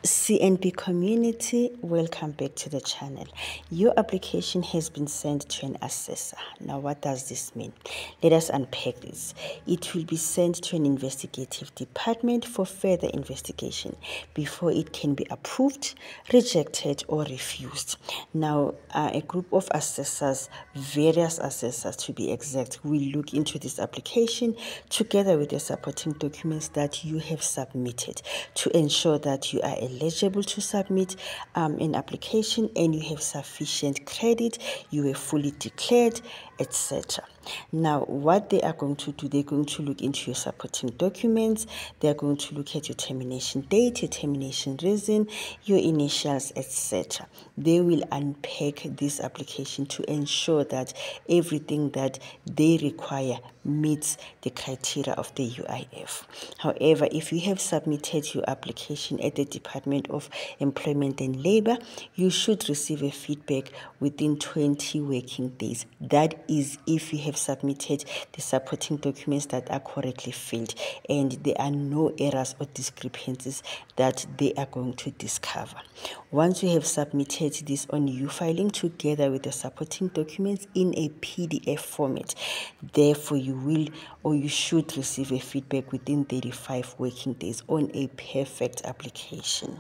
CNB community, welcome back to the channel. Your application has been sent to an assessor. Now, what does this mean? Let us unpack this. It will be sent to an investigative department for further investigation before it can be approved, rejected, or refused. Now, a group of assessors, various assessors to be exact, will look into this application together with the supporting documents that you have submitted to ensure that you are eligible to submit an application and you have sufficient credit, you were fully declared, etc. Now, what they are going to do, they're going to look into your supporting documents, they're going to look at your termination date, your termination reason, your initials, etc. They will unpack this application to ensure that everything that they require meets the criteria of the UIF. However, if you have submitted your application at the Department of Employment and Labor, you should receive a feedback within 20 working days. That is if you have submitted the supporting documents that are correctly filled and there are no errors or discrepancies that they are going to discover. Once you have submitted this on U-Filing together with the supporting documents in a PDF format, therefore you will or you should receive a feedback within 35 working days on a perfect application.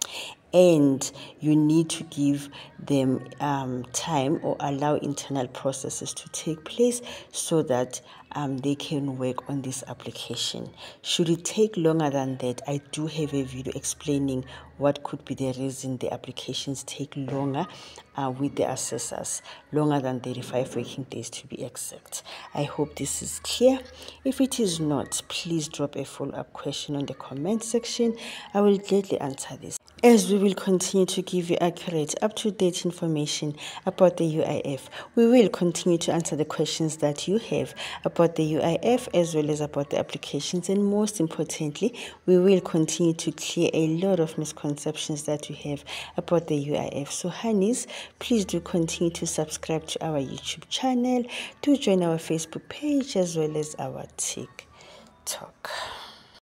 And you need to give them time or allow internal processes to take place so that they can work on this application. Should it take longer than that, I do have a video explaining what could be the reason the applications take longer with the assessors, longer than 35 working days to be exact. I hope this is clear. If it is not, please drop a follow-up question on the comment section. I will gladly answer this, as we will continue to give you accurate, up-to-date information about the UIF. We will continue to answer the questions that you have about the UIF as well as about the applications, and most importantly, we will continue to clear a lot of misconceptions that you have about the UIF. So honeys, please do continue to subscribe to our YouTube channel, do join our Facebook page as well as our TikTok.